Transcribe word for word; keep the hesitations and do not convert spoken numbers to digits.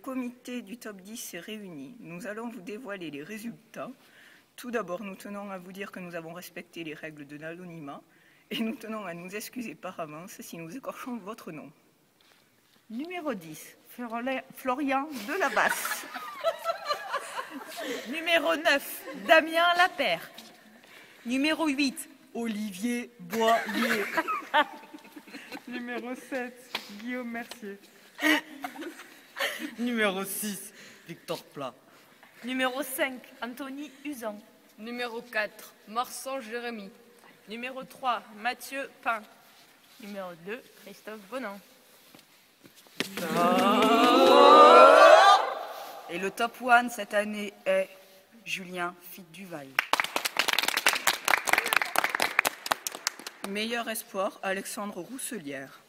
comité du top dix s'est réuni. Nous allons vous dévoiler les résultats. Tout d'abord, nous tenons à vous dire que nous avons respecté les règles de l'anonymat et nous tenons à nous excuser par avance si nous écorchons votre nom. Numéro dix, Florian Delabasse. Numéro neuf, Damien Lapère. Numéro huit, Olivier Boyer. Numéro sept, Guillaume Mercier. Numéro six, Victor Plat. Numéro cinq, Anthony Usan. Numéro quatre, Marsan Jérémy. Numéro trois, Mathieu Pain. Numéro deux, Christophe Bonan. Et le top one cette année est Julien Fitt-Duval. Meilleur espoir, Alexandre Rousselière.